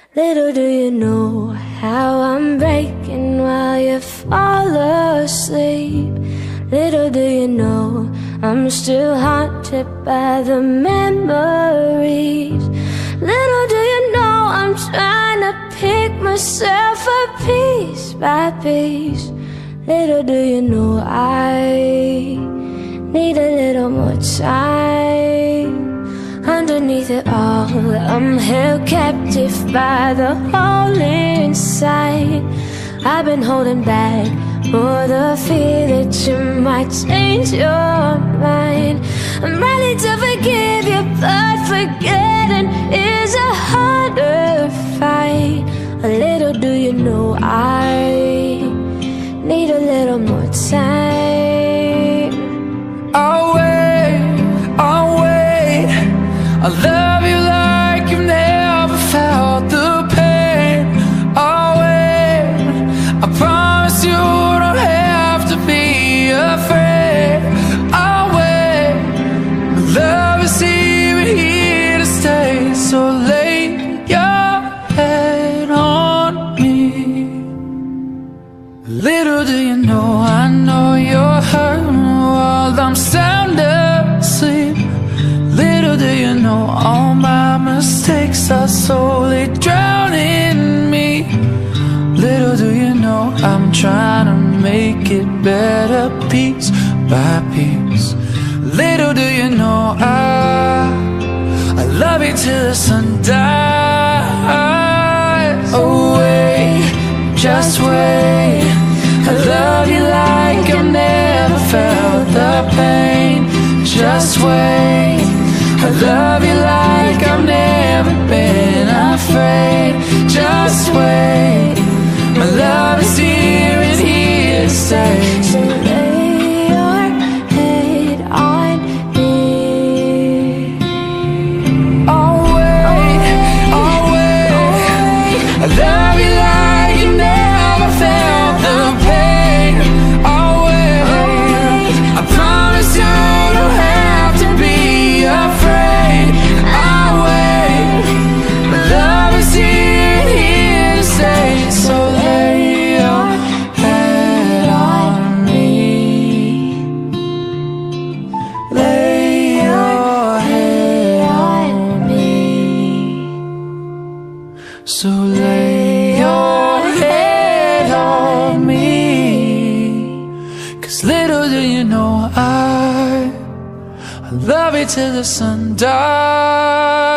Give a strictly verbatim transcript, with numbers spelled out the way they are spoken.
Little do you know how I'm breaking while you fall asleep. Little do you know I'm still haunted by the memories. Little do you know I'm trying to pick myself up piece by piece. Little do you know I need a little more time. Underneath it all, I'm held captive by the hole inside. I've been holding back for the fear that you might change your mind. I'm ready to forgive you, but forgetting is a harder fight. A little do you know I need a little more time. I'll wait, I'll wait. I love you like you've never felt the pain. I'll wait, I promise you don't have to be afraid. I'll wait, love is even here to stay. So lay your head on me. Little do you know, I know you're hurting while I'm sound asleep. Little do you know, all my mistakes are slowly drowning me. Little do you know, I'm trying to make it better piece by piece. Little do you know, I, I love you till the sun dies. Oh wait, just wait. I love you like I've never felt the pain. Just wait. I love you like I've never been afraid. Just wait. My love is here and here to stay. So lay your head on me. I'll wait, I'll wait. I love you like you never felt the pain. I'll wait, I promise you don't have to be afraid. I'll wait, my love is here and here to stay. So lay your head on me. Lay your head on me. So lay your head on me. 'Cause little do you know I I love you till the sun dies.